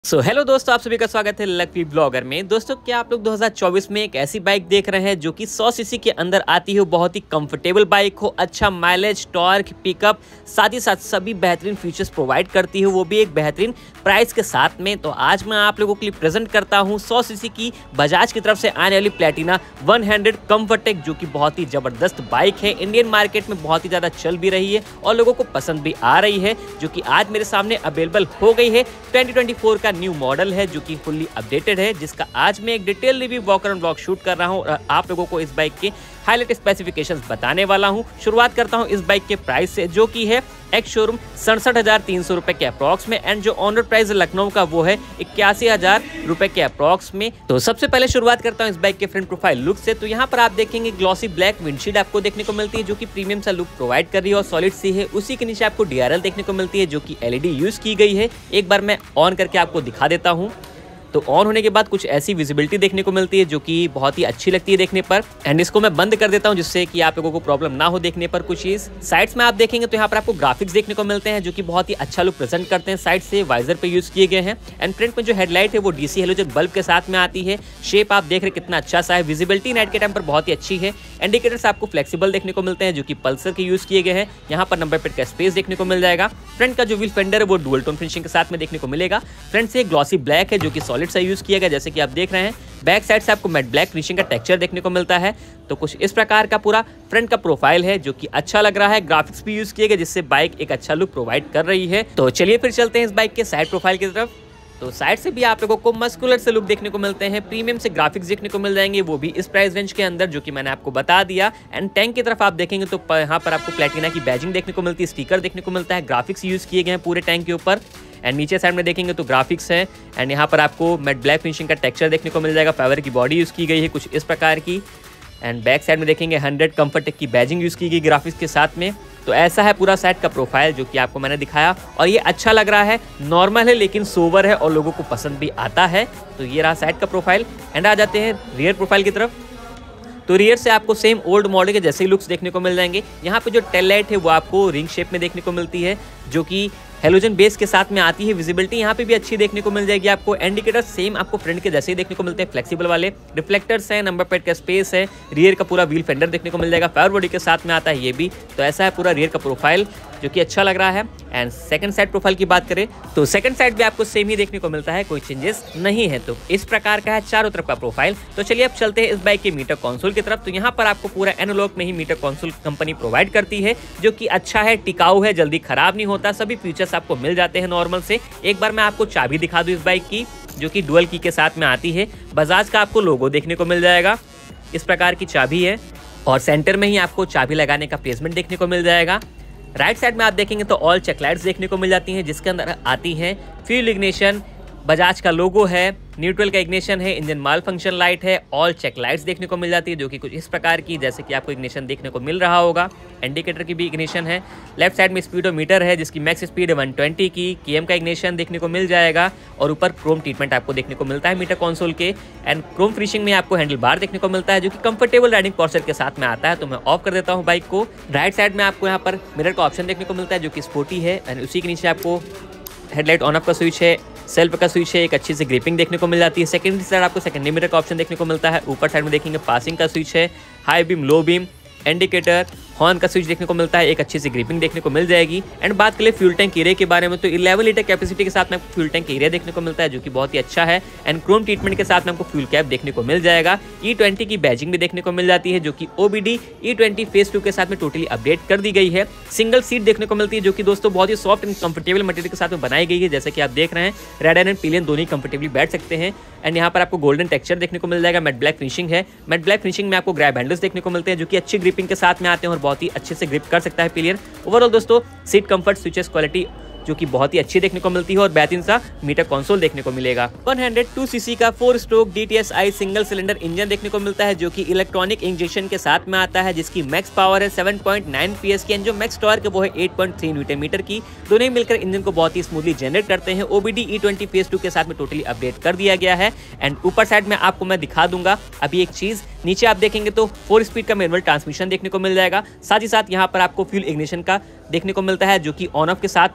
Hello दोस्तों, आप सभी का स्वागत है लकी ब्लॉगर में। दोस्तों, क्या आप लोग 2024 में एक ऐसी बाइक देख रहे हैं जो कि 100 सीसी के अंदर आती हो, बहुत ही कंफर्टेबल बाइक हो, अच्छा माइलेज, टॉर्क, पिकअप, साथ ही साथ सभी बेहतरीन फीचर्स प्रोवाइड करती हो, वो भी एक बेहतरीन प्राइस के साथ में। तो आज मैं आप लोगों के लिए प्रेजेंट करता हूँ 100 सीसी की बजाज की तरफ से आने वाली प्लैटिना 100 कम्फर्टेक, जो कि बहुत ही जबरदस्त बाइक है। इंडियन मार्केट में बहुत ही ज़्यादा चल भी रही है और लोगों को पसंद भी आ रही है, जो कि आज मेरे सामने अवेलेबल हो गई है। 2024 का न्यू मॉडल है जो कि फुल्ली अपडेटेड है, जिसका आज मैं एक detail review walk around vlog shoot कर रहा हूं और आप लोगों को इस बाइक के हाईलाइट स्पेसिफिकेशंस बताने वाला हूं। शुरुआत करता हूं इस बाइक के प्राइस से, जो कि है एक्स शोरूम 67,300 रुपए के अप्रॉक्स में, एंड जो ऑनर प्राइस लखनऊ का वो है 81,000 रुपए के अप्रॉक्स में। तो सबसे पहले शुरुआत करता हूं इस बाइक के फ्रंट प्रोफाइल लुक से। तो यहाँ पर आप देखेंगे ग्लॉसी ब्लैक विंडशील्ड आपको देखने को मिलती है, जो कि प्रीमियम सा लुक प्रोवाइड कर रही है और सॉलिड सी है। उसी के नीचे आपको DRL देखने को मिलती है, जो कि LED यूज की गई है। एक बार मैं ऑन करके आपको दिखा देता हूँ। तो ऑन होने के बाद कुछ ऐसी विजिबिलिटी देखने को मिलती है, जो कि बहुत ही अच्छी लगती है देखने पर। एंड इसको मैं बंद कर देता हूं, जिससे कि आप लोगों को प्रॉब्लम ना हो देखने पर कुछ चीज। साइड्स में आप देखेंगे तो यहाँ पर आपको ग्राफिक्स देखने को मिलते हैं, जो कि बहुत ही अच्छा लुक प्रेजेंट करते हैं। साइड से वाइजर पे यूज किए गए हैं। एंड फ्रंट में जो हेडलाइट है वो DC हेलोजन बल्ब के साथ में आती है। शेप आप देख रहे कितना अच्छा सा है। विजिबिलिटी नाइट के टाइम पर बहुत ही अच्छी है। इंडिकेटर्स आपको फ्लेक्सिबल देखने को मिलते हैं, जो कि पल्सर के यूज किए गए हैं। यहाँ पर नंबर प्लेट का स्पेस देखने को मिल जाएगा। फ्रंट का जो व्हील फेंडर है वो डुअल टोन फिनिशिंग के साथ में देखने को मिलेगा। फ्रंट से ग्लॉसी ब्लैक है, जो कि सॉलिड सा यूज किया गया, जैसे कि आप देख रहे हैं। बैक साइड से आपको मैट ब्लैक फिनिशिंग का टेक्सचर देखने को मिलता है। तो कुछ इस प्रकार का पूरा फ्रंट का प्रोफाइल है, जो कि अच्छा लग रहा है। ग्राफिक्स भी यूज किए गए, जिससे बाइक एक अच्छा लुक प्रोवाइड कर रही है। तो चलिए फिर चलते हैं इस बाइक के साइड प्रोफाइल की तरफ। तो साइड से भी आप लोगों को मस्कुलर से लुक देखने को मिलते हैं। प्रीमियम से ग्राफिक्स देखने को मिल जाएंगे, वो भी इस प्राइस रेंज के अंदर, जो कि मैंने आपको बता दिया। एंड टैंक की तरफ आप देखेंगे तो यहाँ पर आपको प्लैटिना की बैजिंग देखने को मिलती है, स्टिकर देखने को मिलता है। ग्राफिक्स यूज किए गए हैं पूरे टैंक के ऊपर। एंड नीचे साइड में देखेंगे तो ग्राफिक्स है। एंड यहाँ पर आपको मैट ब्लैक फिनिशिंग का टेक्सचर देखने को मिल जाएगा। फाइबर की बॉडी यूज की गई है कुछ इस प्रकार की। एंड बैक साइड में देखेंगे 100 कम्फर्टेक की बैजिंग यूज की गई ग्राफिक्स के साथ में। तो ऐसा है पूरा साइड का प्रोफाइल, जो कि आपको मैंने दिखाया, और ये अच्छा लग रहा है। नॉर्मल है लेकिन सोवर है और लोगों को पसंद भी आता है। तो ये रहा साइड का प्रोफाइल। एंड आ जाते हैं रियर प्रोफाइल की तरफ। तो रियर से आपको सेम ओल्ड मॉडल के जैसे ही लुक्स देखने को मिल जाएंगे। यहाँ पे जो टेल लाइट है वो आपको रिंग शेप में देखने को मिलती है, जो कि हेलोजन बेस के साथ में आती है। विजिबिलिटी यहाँ पे भी अच्छी देखने को मिल जाएगी आपको। इंडिकेटर सेम आपको फ्रंट के जैसे ही देखने को मिलते हैं, फ्लेक्सिबल वाले। रिफ्लेक्टर्स हैं, नंबर प्लेट का स्पेस है। रियर का पूरा व्हील फेंडर देखने को मिल जाएगा, फायर बॉडी के साथ में आता है ये भी। तो ऐसा है पूरा रियर का प्रोफाइल, जो कि अच्छा लग रहा है। एंड सेकंड साइड प्रोफाइल की बात करें तो सेकंड साइड भी आपको सेम ही देखने को मिलता है, कोई चेंजेस नहीं है। तो इस प्रकार का है चारों तरफ का प्रोफाइल। तो चलिए अब चलते हैं इस बाइक के मीटर कंसोल की तरफ। तो यहाँ पर आपको पूरा एनालॉग में ही मीटर कंसोल कंपनी प्रोवाइड करती है, जो कि अच्छा है, टिकाऊ है, जल्दी खराब नहीं होता। सभी फीचर्स आपको मिल जाते हैं नॉर्मल से। एक बार मैं आपको चाबी दिखा दूं इस बाइक की, जो कि डुअल की के साथ में आती है। बजाज का आपको लोगो देखने को मिल जाएगा, इस प्रकार की चाबी है। और सेंटर में ही आपको चाबी लगाने का प्लेसमेंट देखने को मिल जाएगा। राइट साइड में आप देखेंगे तो ऑल चेक लाइट्स देखने को मिल जाती हैं, जिसके अंदर आती हैं फ्यूल इग्निशन, बजाज का लोगो है, न्यूट्रल का इग्निशन है, इंजन माल फंक्शन लाइट है, ऑल चेक लाइट्स देखने को मिल जाती है, जो कि कुछ इस प्रकार की, जैसे कि आपको इग्निशन देखने को मिल रहा होगा। इंडिकेटर की भी इग्निशन है। लेफ्ट साइड में स्पीडोमीटर है, जिसकी मैक्स स्पीड है 120 की। KM का इग्निशन देखने को मिल जाएगा। और ऊपर क्रोम ट्रीटमेंट आपको देखने को मिलता है मीटर कंसोल के। एंड क्रोम फिनिशिंग में आपको हैंडल बार देखने को मिलता है, जो कि कंफर्टेबल राइडिंग पोस्चर के साथ में आता है। तो मैं ऑफ कर देता हूँ बाइक को। राइट साइड में आपको यहाँ पर मिरर का ऑप्शन देखने को मिलता है, जो कि स्पोर्टी है। एंड उसी के नीचे आपको हेडलाइट ऑन ऑफ का स्विच है, सेल्फ का स्विच है, एक अच्छी सी ग्रिपिंग देखने को मिल जाती है। सेकेंडरी साइड आपको सेकेंडरी मिरर का ऑप्शन देखने को मिलता है। ऊपर साइड में देखेंगे पासिंग का स्विच है, high beam, low beam, indicator, horn का स्विच देखने को मिलता है। एक अच्छी सी ग्रिपिंग देखने को मिल जाएगी। एंड बात करें फ्यूल टैंक एरिया के बारे में, तो 11 लीटर कैपेसिटी के साथ में आपको फ्यूल टैंक एरिया देखने को मिलता है, जो कि बहुत ही अच्छा है। एंड क्रोम ट्रीटमेंट के साथ में आपको फ्यूल कैप देखने को मिल जाएगा। E20 की बैजिंग भी देखने को मिल जाती है, जो कि OBD E20 फेज 2 के साथ में टोटली अपडेट कर दी गई है। सिंगल सीट देखने को मिलती है, जो कि दोस्तों बहुत ही सॉफ्ट एंड कंफर्टेबल मटेरियल के साथ में बनाई गई है, जैसे कि आप देख रहे हैं। रेड एंड पिलियन दोनों ही कंफर्टेबली बैठ सकते हैं। एंड यहाँ पर आपको गोल्डन टेक्सचर देखने को मिल जाएगा। मैट ब्लैक फिनिशिंग है। मैट ब्लैक फिनिशिंग में आपको ग्रैब हैंडल्स देखने को मिलते हैं, जो कि अच्छी ग्रिपिंग के साथ में आते हैं और बहुत ही अच्छे से ग्रिप कर सकता है पिलियन। ओवरऑल दोस्तों सीट कंफर्ट, स्विचेस क्वालिटी, जो कि बहुत ही अच्छी देखने को मिलती है और बेहतरीन सा मीटर कंसोल देखने को मिलेगा। 102 सीसी का 4 stroke DTSI single cylinder engine देखने को मिलता है, जो कि इलेक्ट्रॉनिक इंजेक्शन के साथ में आता है, जिसकी मैक्स पावर है 7.9 PS की। जो मैक्स टॉर्क है वो है 8.3 न्यूटन मीटर की। दोनों ही मिलकर इंजन को बहुत ही स्मूथली जनरेट करते हैं। OBD E20 फेज 2 के साथ में टोटली अपडेट कर दिया गया है। एंड ऊपर साइड में आपको मैं दिखा दूंगा अभी एक चीज, नीचे आप देखेंगे तो 4 स्पीड का मैनुअल ट्रांसमिशन देखने को मिल जाएगा। साथ ही साथ यहाँ पर आपको फ्यूल इग्निशन का देखने को मिलता है, जो कि ऑन ऑफ के साथ में आता है।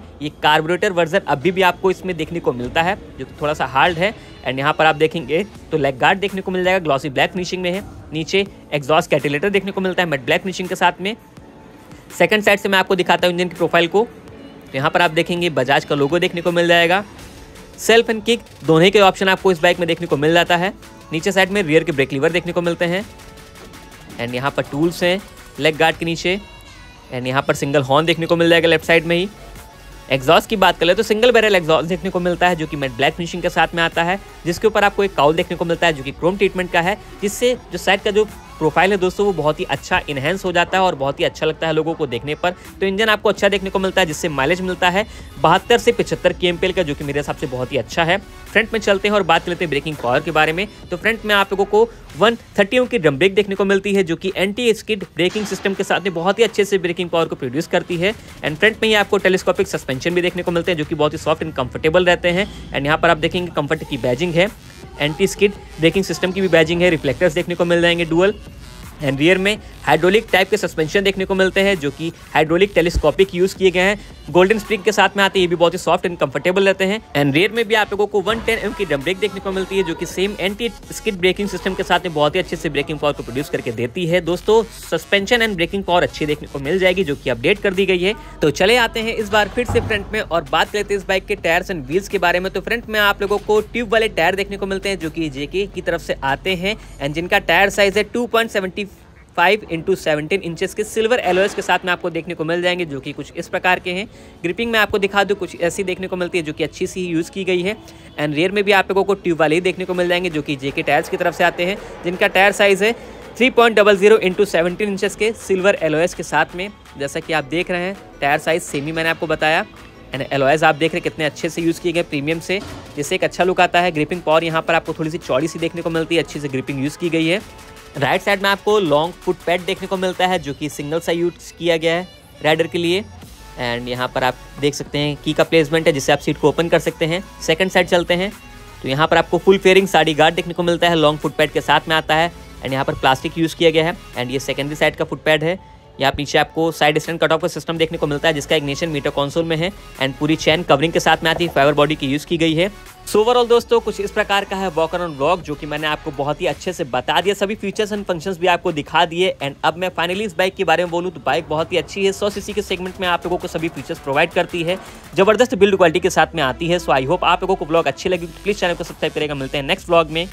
ये कार्बोरेटर वर्जन अभी भी आपको इसमें देखने को मिलता है, जो कि थोड़ा सा हार्ड है। एंड यहाँ पर आप देखेंगे तो लेग गार्ड देखने को मिल जाएगा, ग्लॉसी ब्लैक फिनिशिंग में है। नीचे एग्जॉस्ट कैटेलेटर देखने को मिलता है मैट ब्लैक फिनिशिंग के साथ में। सेकंड साइड से मैं आपको दिखाता हूँ इंजन की प्रोफाइल को। तो यहाँ पर आप देखेंगे बजाज का लोगो देखने को मिल जाएगा। सेल्फ एंड किक दोनों के ऑप्शन आपको इस बाइक में देखने को मिल जाता है। नीचे साइड में रियर के ब्रेक लीवर देखने को मिलते हैं। एंड यहाँ पर टूल्स हैं लेग गार्ड के नीचे। एंड यहाँ पर सिंगल हॉर्न देखने को मिल जाएगा लेफ्ट साइड में ही। एग्जॉस्ट की बात करें तो सिंगल बैरल एग्जॉस्ट देखने को मिलता है, जो कि मैट ब्लैक फिनिशिंग के साथ में आता है, जिसके ऊपर आपको एक काउल देखने को मिलता है जो कि क्रोम ट्रीटमेंट का है, जिससे जो साइड का जो प्रोफाइल है दोस्तों वो बहुत ही अच्छा इनहेंस हो जाता है और बहुत ही अच्छा लगता है लोगों को देखने पर। तो इंजन आपको अच्छा देखने को मिलता है, जिससे माइलेज मिलता है 72 से 75 kmpl का, जो कि मेरे हिसाब से बहुत ही अच्छा है। फ्रंट में चलते हैं और बात करते हैं ब्रेकिंग पावर के बारे में। तो फ्रंट में आप लोगों को 130 ओम की ड्रम ब्रेक देखने को मिलती है, जो कि एंटी स्किड ब्रेकिंग सिस्टम के साथ में बहुत ही अच्छे से ब्रेकिंग पावर को प्रोड्यूस करती है। एंड फ्रंट में ही आपको टेलीस्कोपिक सस्पेंशन भी देखने को मिलते हैं, जो कि बहुत ही सॉफ्ट एंड कंफर्टेबल रहते हैं। एंड यहाँ पर आप देखेंगे कंफर्ट की बैजिंग है, एंटी स्किड ब्रेकिंग सिस्टम की भी बैजिंग है, रिफ्लेक्टर्स देखने को मिल जाएंगे डुअल। एंड रियर में हाइड्रोलिक टाइप के सस्पेंशन देखने को मिलते हैं, जो कि हाइड्रोलिक टेलीस्कोपिक यूज किए गए हैं। गोल्डन स्प्रिंग के साथ में आते हैं, ये भी बहुत ही सॉफ्ट एंड कंफर्टेबल रहते हैं। एंड रियर में भी आप लोगों को 110 mm की ड्रम ब्रेक देखने को मिलती है, जो कि same anti skid braking system के साथ में बहुत ही अच्छे से ब्रेकिंग पावर को प्रोड्यूस करके देती है। दोस्तों सस्पेंशन एंड ब्रेकिंग पावर अच्छी देखने को मिल जाएगी, जो कि अपडेट कर दी गई है। तो चले आते हैं इस बार फिर से फ्रंट में और बात करते हैं इस बाइक के टायर्स एंड व्हील्स के बारे में। तो फ्रंट में आप लोगों को ट्यूब वाले टायर देखने को मिलते हैं, जो कि जेके की तरफ से आते हैं। एंड जिनका टायर साइज है 2.75 × 17 इंचेस के सिल्वर एलॉयज के साथ में आपको देखने को मिल जाएंगे, जो कि कुछ इस प्रकार के हैं। ग्रिपिंग में आपको दिखा दूं कुछ ऐसी देखने को मिलती है, जो कि अच्छी सी यूज़ की गई है। एंड रियर में भी आप लोगों को ट्यूब वाले ही देखने को मिल जाएंगे, जो कि जेके टायर्स की तरफ से आते हैं, जिनका टायर साइज़ है 3.00 × 17 इंचेस के सिल्वर एलॉयज के साथ में। जैसा कि आप देख रहे हैं टायर साइज़ सेम ही मैंने आपको बताया। एंड एलॉयज आप देख रहे हैं कितने अच्छे से यूज़ किए गए प्रीमियम से, जिससे एक अच्छा लुक आता है। ग्रिपिंग पावर यहाँ पर आपको थोड़ी सी चौड़ी सी देखने को मिलती है, अच्छी से ग्रिपिंग यूज़ की गई है। राइट साइड में आपको लॉन्ग फुट पैड देखने को मिलता है, जो कि सिंगल सा यूज़ किया गया है राइडर के लिए। एंड यहाँ पर आप देख सकते हैं की का प्लेसमेंट है, जिससे आप सीट को ओपन कर सकते हैं। सेकंड साइड चलते हैं तो यहाँ पर आपको फुल फेयरिंग साड़ी गार्ड देखने को मिलता है, लॉन्ग फुट पैड के साथ में आता है। एंड यहाँ पर प्लास्टिक यूज़ किया गया है। एंड ये सेकेंडरी साइड का फुट पैड है। यहाँ पीछे आपको साइड स्टैंड कट ऑफ का सिस्टम देखने को मिलता है, जिसका इग्निशन मीटर कंसोल में है। एंड पूरी चैन कवरिंग के साथ में आती है, फाइबर बॉडी की यूज़ की गई है। सो ओवरऑल दोस्तों कुछ इस प्रकार का है वॉक अराउंड व्लॉग, जो कि मैंने आपको बहुत ही अच्छे से बता दिया, सभी फीचर्स एंड फंक्शंस भी आपको दिखा दिए। एंड अब मैं फाइनली इस बाइक के बारे में बोलूँ तो बाइक बहुत ही अच्छी है, 100 सीसी के सेगमेंट में आप लोगों को सभी फीचर्स प्रोवाइड करती है, जबरदस्त बिल्ड क्वालिटी के साथ में आती है। सो आई होप आप लोगों को व्लॉग अच्छी लगी, प्लीज़ चैनल को सब्सक्राइब करेगा। मिलते हैं नेक्स्ट व्लॉग में।